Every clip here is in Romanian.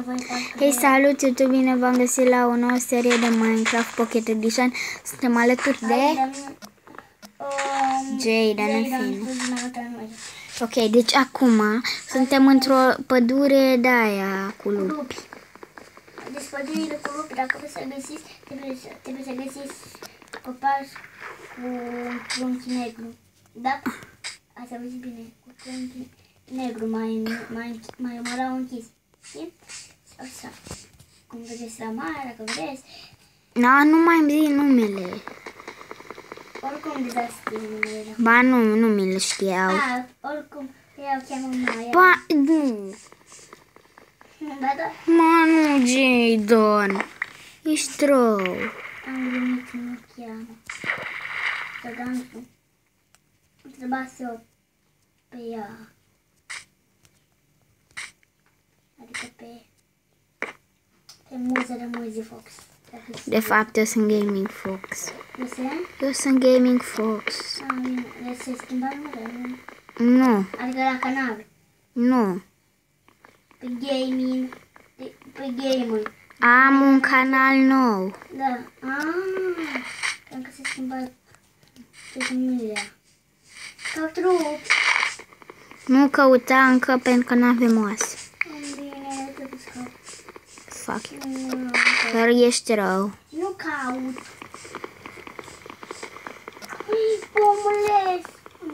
Hei, salut, YouTube, bine v-am găsit la o nouă serie de Minecraft Pocket Edition. Suntem alături de Jaden, în fine. Ok, deci acum suntem într-o pădure de aia cu lupi. Deci pădurile cu lupi, dacă vreți să găsiți, trebuie să găsiți copaci cu trunchi negru. Da? Ați auzit bine, cu trunchi negru, mai mărau închis. Știi? Așa. Cum vedeți la mare, dacă vreți. Da, nu mai îmi zi numele. Oricum de dați numele. Ba nu mi-l știau. Oricum, eu cheamă Maia. Ba, nu. Ba da? Ma, nu, Jaden. Ești rău. Am glumit, nu cheamă. Să dansu. Întreba să o pe ea. Adică pe muzele Muzi Fox. De fapt, eu sunt Gaming Fox. Eu sunt Gaming Fox. Bine. Deci se schimba numele? Nu. Adică la canal. Nu. Pe gaming. Pe gamer. Am un canal nou. Da. Cred că se schimba denumirea. Căutru. Nu căuta încă pentru că n-avem oase. Bine, trebuie să caut. Fuck you. Dar ești rău. Nu caut. Omule!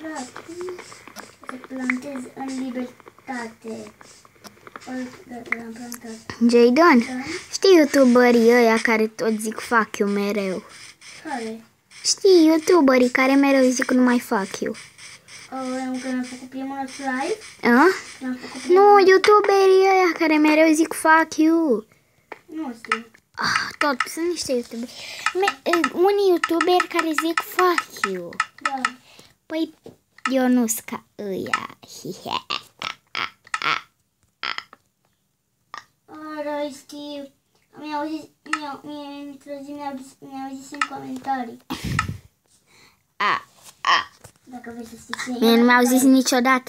Să plantez în libertate. L-am plantat. Jaden, știi youtuberii ăia care tot zic fuck you mereu? Care? Știi youtuberii care mereu zic numai fuck you? Când am făcut primul live? Nu, youtuberii ăia care mereu zic fuck you. Nu știu. Tot, sunt niște youtuberi. Unii youtuberi care zic fuck you. Da. Păi, eu nu sunt ca ăia. Ara, știu. Mi-au zis în comentarii. Dacă vrei să știi. Mie nu mi-au zis niciodată.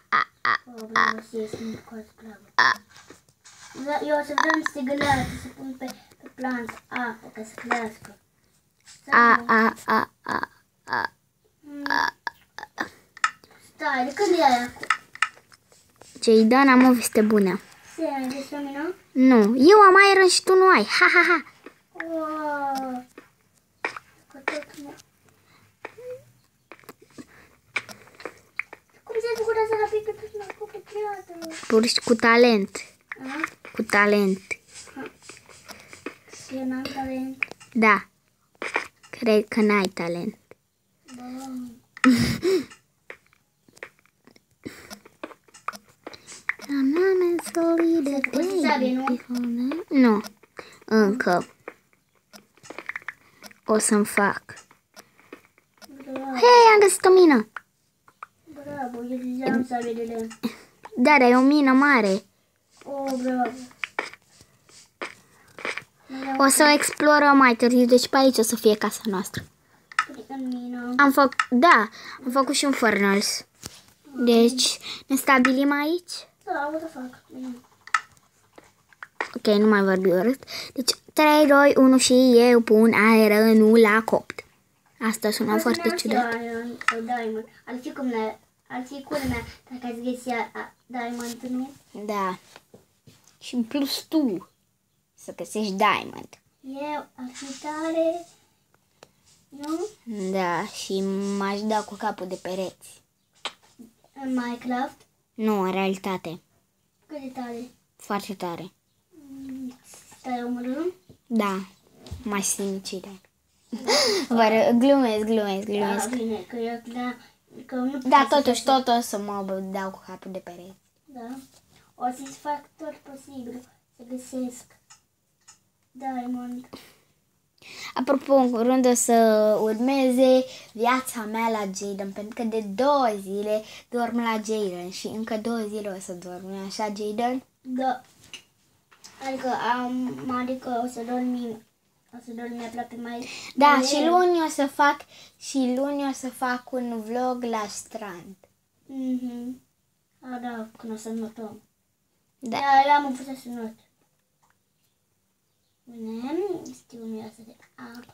Eu o să vreau niște găleate să pun pe plant apă ca să crească. Stai, de când e aia? Jaden, am o veste bună. Se despre mine? Nu, eu am iron și tu nu ai. Ha, ha, ha. Cum se bucură să rapid pe prima copiată? Pur și cu talent. Cu talent. Eu n-am talent. Da. Cred că n-ai talent. Nu. Încă. O să-mi fac. Hei, am găsit o mină. Bravo, eu deja am sabie de lemn. Da, dar e o mină mare. Bravo. O să o explorăm mai târziu, deci pe aici o să fie casa noastră. Am făcut și un furnace. Deci, ne stabilim aici? Da, o să fac. Ok, nu mai vorbi urât. Deci, 3, 2, 1 și eu pun ironul la copt. Asta sună foarte ciudat. Diamond. Ar fi culmea dacă ați găsit diamond, nu? Da. Și în plus tu să găsești diamond. Eu ar fi tare, nu? Da, și m-aș da cu capul de pereți. În Minecraft? Nu, în realitate. Cât de tare? Foarte tare. Stai omorând? Da, mai sinicire. Glumesc. Da, bine, că eu că nu... Da, totuși, tot o să mă dau cu capul de pereți. Da. O să-ți fac tot posibil să găsesc diamond. Apropo, în curând o să urmeze viața mea la Jaden, pentru că de 2 zile dorm la Jaden și încă 2 zile o să dorm, nu așa, Jaden? Da. Adică o să dormi aproape mai... Da, și luni o să fac un vlog la strand. Da, când o să notăm. Da. L-am învățat să not. Bine, știu miroase de apă.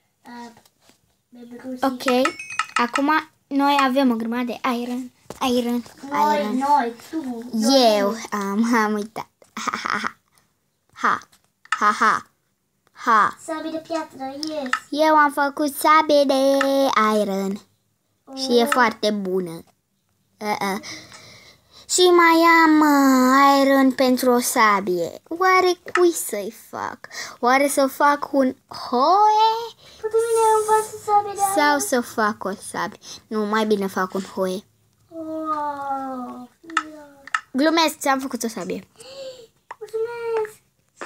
Ok, acum noi avem o grămadă de iron. Noi, tu. Eu am uitat. Ha. Sabie de piatră, yes. Eu am făcut sabie de iron. Și e foarte bună. Și mai am iron pentru o sabie. Oare cui să-i fac? Oare să fac un hoe? Poate mine învață sabie de iron? Sau să fac o sabie? Nu, mai bine fac un hoe. Wow. Glumesc, ți-am făcut o sabie. Mulțumesc.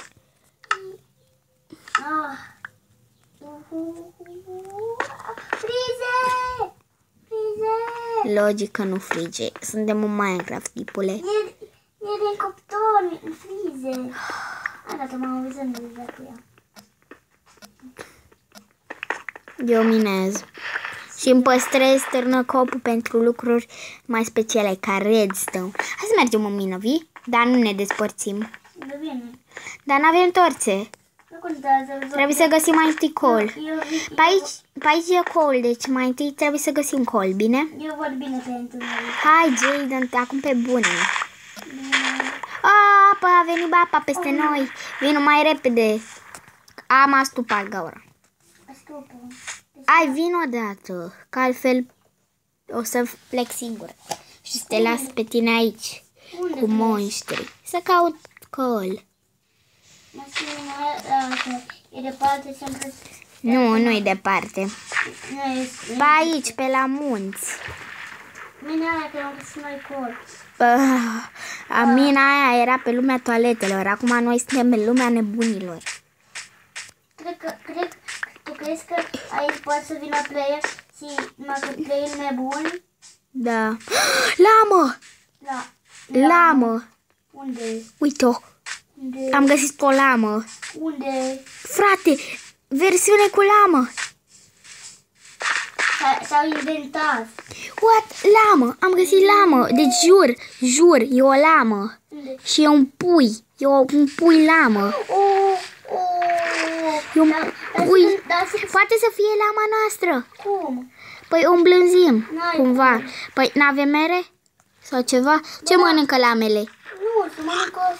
Frize! Logic că nu frige. Suntem în Minecraft, tipule. E din cuptor, în frize. Arată, m-am văzut de cu ea. Eu minez. Și îmi păstrez târnăcopul pentru lucruri mai speciale, ca redstone. Hai să mergem în mină, vii? Dar nu ne despărțim. Nu bine. Dar n-avem torțe. Nu contează. Trebuie să găsim mai întâi col. Pe aici e col, deci mai întâi trebuie să găsim col, bine? Eu văd bine pentru noi. Hai, Jaden, acum pe bune. Apă, a venit apa peste noi. Vino mai repede. Am astupat gaura. Astupă. Ai, vin odată, că altfel o să plec singură. Și să te las pe tine aici, Unde cu monștri. Să caut col. E departe sempre. Nu e departe. Nu e. Pe aici, pe la munți. Mine aia că am găsit noi col. Mina aia era pe lumea toaletelor. Acum noi suntem pe lumea nebunilor. Tu crezi că aici poate să vină player și player nebun? Da. Lamă! Lamă! Unde? Uite-o! Unde? Am găsit o lamă. Unde? Frate, versiune cu lamă. S-au inventat. What? Lamă! Am găsit lamă. Deci jur, e o lamă. Unde? Și e un pui. E un pui lamă. E un pui. Poate să fie lama noastră. Cum? Păi o îmblânzim, N-ai cumva. cum. Păi n-avem mere? Sau ceva? Ce mănâncă lamele? Nu, se mănâncă.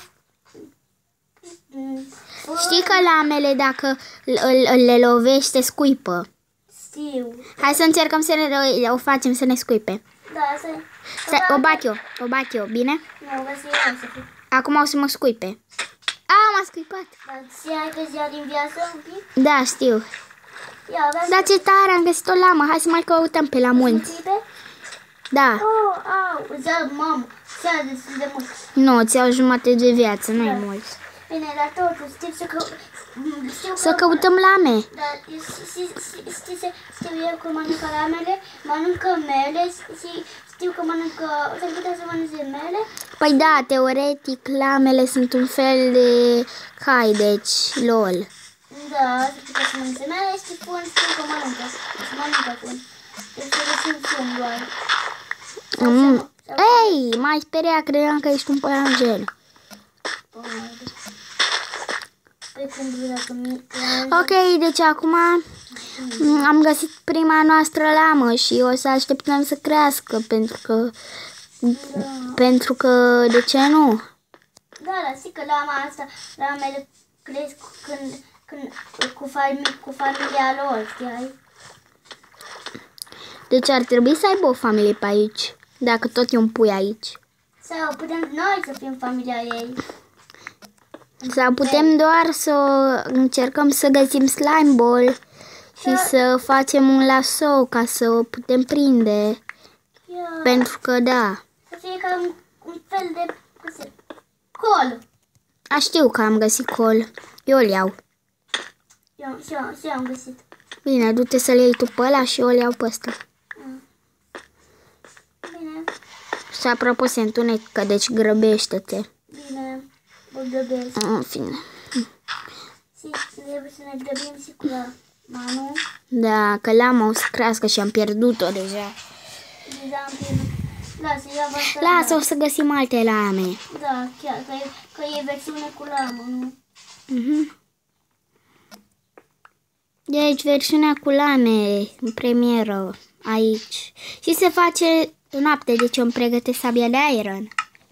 Știi că lamele, dacă le lovește, scuipă. Știu. Hai să încercăm să o facem să ne scuipe. Da, O bat eu, bine? Nu, vă să să fie. Acum o să mă scuipe. M-a scuipat. Dar ți-ai că zi din viață un pic? Da, știu. Ia, Dar ce tare, am găsit o lamă. Hai să mai căutăm pe la munți. Da. Mamă, ți-a destul de mult. Nu, ți-au jumate de viață, nu e mult. Bine, dar totuși, știu că... Să căutăm lame. Dar știu eu că mănâncă lamele, mănâncă mele și știu că mănâncă... S-ar putea să mănânce mele. Păi da, teoretic, lamele sunt un fel de cai, deci, lol. Da, s-ar putea să mănânce mele și fun, știu că mănâncă. Și mănâncă fun. Deci să găsim fun doar. Ei, m-ai speriat, credeam că ești un păianjen. Ok, deci acum am găsit prima noastră lamă și o să așteptăm să crească, pentru că de ce nu? Da, dar știi că lamele cresc când cu familia lor, știi? Deci ar trebui să aibă o familie pe aici, dacă tot e un pui aici. Sau putem noi să fim familia ei. Sau putem doar să încercăm să găsim slime ball și să facem un lasso ca să o putem prinde. Pentru că da. Să fie ca un fel de col. Știu că am găsit col. Eu îl iau. Și am găsit. Bine, du-te să le iei tu pe ăla și eu îl iau pe ăsta. Bine. Și apropo se întunecă, deci grăbește-te. Bine, mă grăbesc. În fine. Și trebuie să ne grăbim și cu lama, nu? Da, că lama o să crească și am pierdut-o deja. Deja am pierdut. Lasă, o să găsim alte lame. Da, chiar, că e versiune cu lamă, nu? Deci, versiunea cu lame în premieră aici. Și se face noapte, deci eu îmi pregătesc sabia de iron.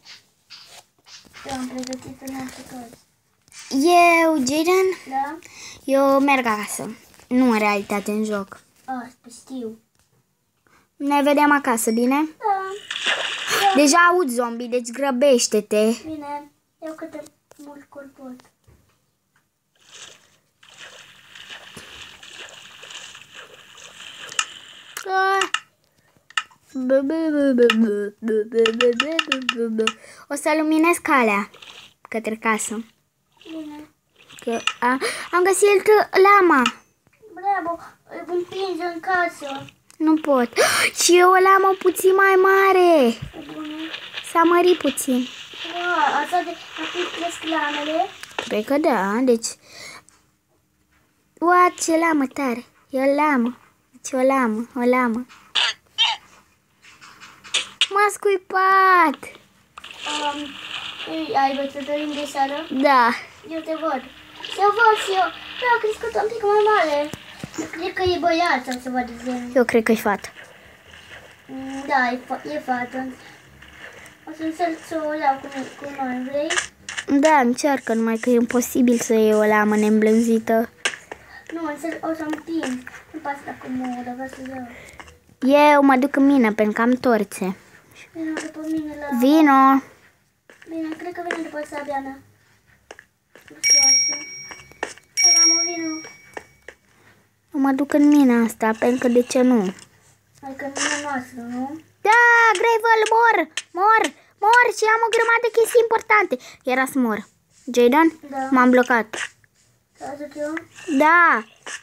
Eu am pregătit în altă caz. Eu, Jaden, Da? eu merg acasă. Nu în realitate, în joc. Asta știu. Ne vedem acasă, bine? Da. Deja aud zombie, deci grăbește-te. Bine. Eu cât de mult pot. O să luminez calea către casă. Bine. Că am găsit lama. Bravo. Îmi împingi în casă. Nu pot. Și eu o lamă puțin mai mare. E bună. S-a mărit puțin. Wow, asta de acum cresc lamele. Cred că da, deci... Ua, ce lamă tare. E o lamă. Deci o lamă. M-a scuipat. Ai văzut de seară? Da. Eu te văd. Eu văd și eu. Da, a crescut un pic mai mare. Cred că e băiat sau să vadă zi. Eu cred că e fată. Da, e fată. O să încerc să o iau cu noi, vrei? Da, încearcă, numai că e imposibil să iei o lamă neîmblânzită. Nu, o să împing. Nu pasă dacă mă vreau să iau. Eu mă duc în mină, pentru că am torțe. Vino după mine la... Vino! Bine, cred că vine după sabia mea. Frumoasă. Lamă, vino. Mă duc în mina asta, pentru că de ce nu? Adică mine noastră, nu? Da, Gravel, mor și am o grămadă de chestii importante. Era să mor. Jaden? Da. M-am blocat. Să ajuc eu? Da,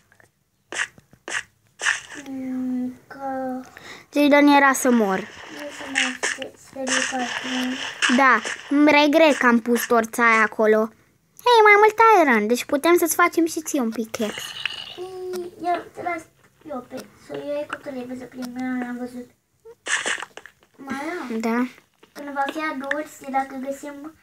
Că... Jaden era să mor. Nu să mă stericat, nu? Da, îmi regret că am pus torța aia acolo. Hei, mai mult iron, deci putem să-ți facem și ție un pickaxe. Eu te las eu pe să iei cu trebuie să plimb, am văzut. Mai am. Da. Când va fi adulți, dacă găsim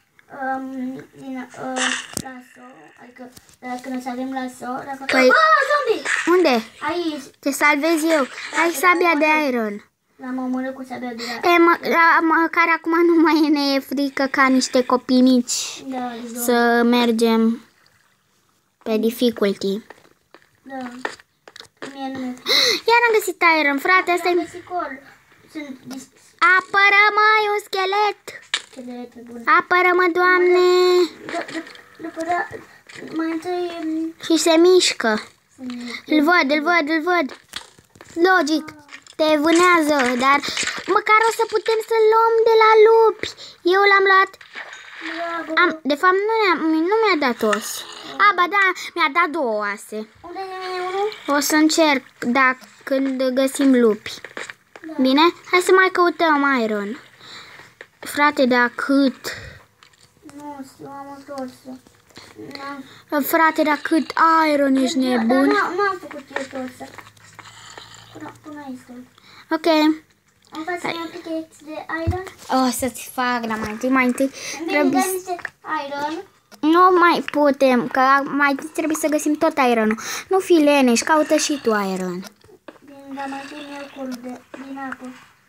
laso, adică dacă ne salvăm laso, dacă... Păi- zombie! Unde? Aici, Te salvez eu. Ai sabia de iron. l-am omorât cu sabia de Măcar acum nu mai ne e frică ca niște copii mici da, de zombie. să mergem pe difficulty. Da. Mie nu mi-e frică. Iar am găsit iron, frate, asta Am e... găsit col. Sunt Apără-mă, e un schelet! discelete bune. Apără-mă, Doamne! După da, mai întâi... Și se mișcă. Îl văd. Logic, te vânează, dar măcar o să putem să-l luăm de la lupi. Eu l-am luat. Bravo. De fapt, nu mi-a dat os. Ba da, mi-a dat 2 oase. Unde e unul? O să încerc, când găsim lupi. Bine? Hai să mai căutăm iron. Frate, dar cât? Nu știu, am o torsă. Frate, dar cât iron ești nebun? N-am făcut eu torsă. Până aici. Ok. Am făcut să-mi aplicați de iron. O să-ți fac, dar mai întâi Bine, dai niște iron. Nu mai putem, că mai trebuie să găsim tot ironul. Nu fi leneș, caută și tu iron. Bine, dar mai întâi mi-au colul din apă.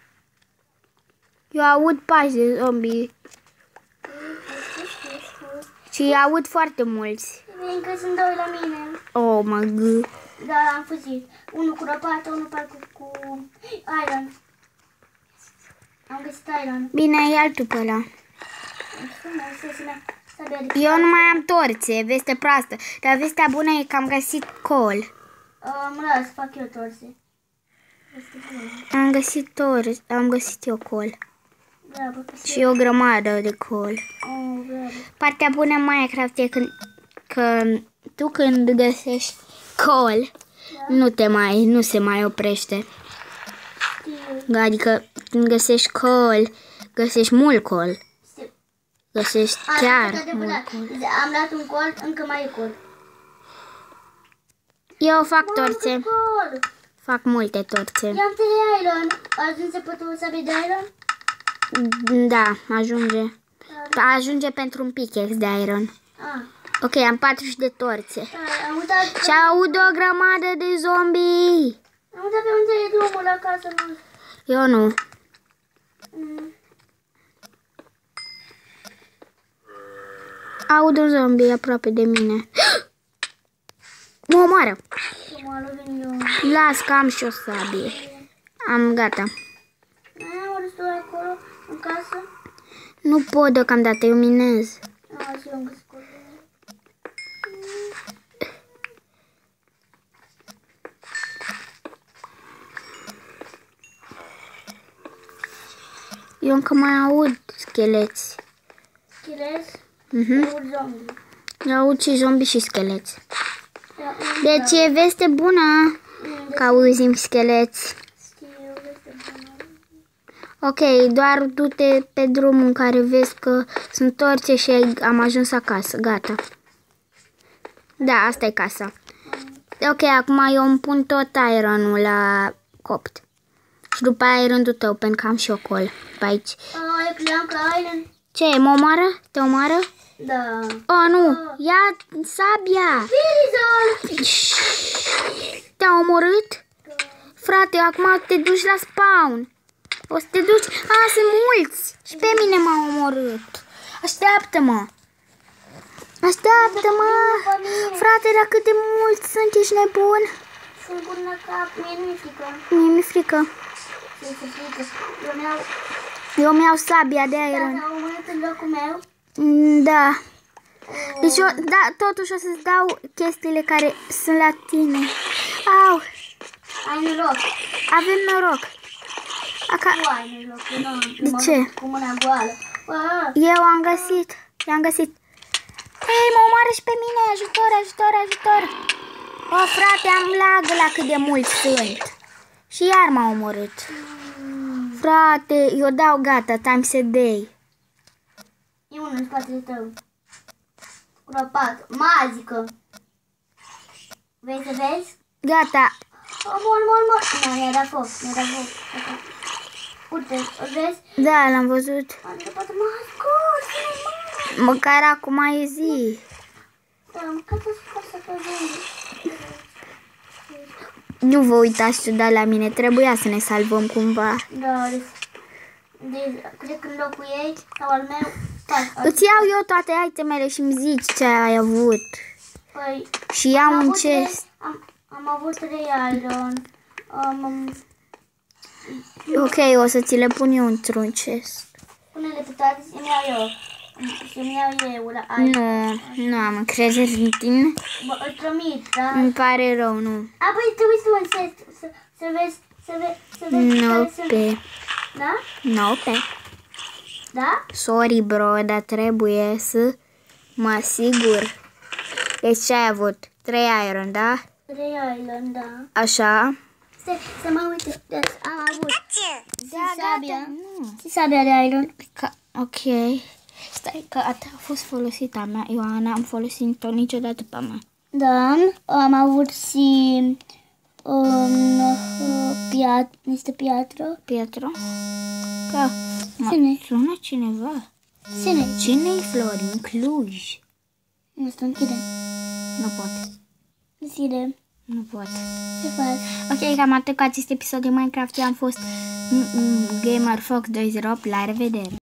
Eu aud pași de zombie și aud foarte mulți. Bine că sunt 2 la mine. Oh, mă gâ. Da, am fugit. Unul cu lopată, unul parcă cu iron. Am găsit iron. Bine, ia-l tu pe ăla. Eu nu mai am torțe, veste proastă. Dar vestea bună e că am găsit col. Las, fac eu torțe. Am găsit eu col. Bravo, Și o grămadă de col. bravo. Partea bună în Minecraft e că tu când găsești col, nu se mai oprește. Adică când găsești col, găsești mult col. Găsești chiar mult col. Am dat un col, încă mai e col. Eu fac torțe. Col! Fac multe torțe. I-am 3 iron. Ajunge pe tu sabie de iron? Da, ajunge. Ajunge pentru un pickaxe de iron. Ok, am 40 de torțe. Am uitat. Și aud o grămadă de zombie. Am uitat pe unde e drumul la casă. Eu nu. Aud un zombie aproape de mine. Mă omoară. Las că am și o sabie. Am gata. Ai un destul acolo, în casă? Nu pot deocamdată, eu minez. Și eu am găsit acolo. Eu încă mai aud scheleți. Scheleți? Aud zombie. Eu aud și zombie și scheleți. Deci e veste bună că auzim scheleți. Ok, doar du-te pe drumul în care vezi că sunt torțe și am ajuns acasă. Gata. Da, asta e casa. Ok, acum eu îmi pun tot ironul la copt. Și după aia e rândul tău, pentru că am și ocol pe aici. E pleacă iron. Ce, mă omoară? Te omoară? Da. Oh, nu! Ia sabia! Te-a omorât? Frate, acum te duci la spawn. O să te duci... sunt mulți! Și pe mine m-a omorât. Așteaptă-mă! Așteaptă-mă! Frate, dar cât de mulți sunt, ești nebun? Sunt bun la cap, mie nu-mi frică. Mie mi-e frică. Eu mi-au sabia de aer. Da, au omorât în locul meu. Da. Deci eu, da, totuși o să-ți dau chestiile care sunt la tine. Au! Ai noroc. Avem noroc. Nu ai noroc, eu nu. De ce? Cu mâna goală. Eu am găsit. I-am găsit. Hei, mă omoară și pe mine. Ajutor, ajutor, ajutor. O, frate, am lag la cât de mulți sunt. Și iar m-a omorât. Frate, eu dau gata, times a day. E unul în spatele tău. Gropat, magică. Vrei să vezi? Gata. Mor. Nu, mi-a dat foc, Uite, o vezi? Da, l-am văzut. Am început mascot. Măcar acum e zi. Cât să vezi? Nu vă uitați să da la mine, trebuia să ne salvăm cumva. Da, cred că în locul ei sau al meu. Îți iau eu toate itemele și îmi zici ce ai avut. Păi, și iau un chest. Am avut 3 iron. Ok, o să ți le pun eu într-un chest. Pune-le pe toate să-mi iau eu. Să-mi iau eu la iron. Nu am încredere în tine. Îl promit, da? Îmi pare rău, nu. Apoi trebuie să mă înțeleg, să vezi. Nu pe. Da? Nu pe. Da? Sorry, bro, dar trebuie să mă asigur. Deci ce ai avut? 3 iron, da? 3 iron, da. Așa. Să mă uite, am avut. Da, sabia. Nu. Sabia de iron. Ok. Stai că a fost folosită a mea. Eu n-am folosit-o niciodată pe a mea. Da, am avut și niște piatră. Pietro? Că sună cineva. Cine-i Florin? Cluj. Nu știu, închide. Nu pot. Deschide. Nu pot. Ce faci? Ok, cam atât cu acest episod de Minecraft. Eu am fost Gamer Fox 208. La revedere!